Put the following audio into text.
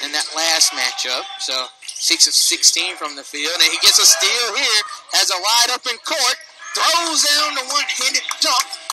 in that last matchup. So 6 of 16 from the field. And he gets a steal here, has a wide open court, throws down the one-handed dunk.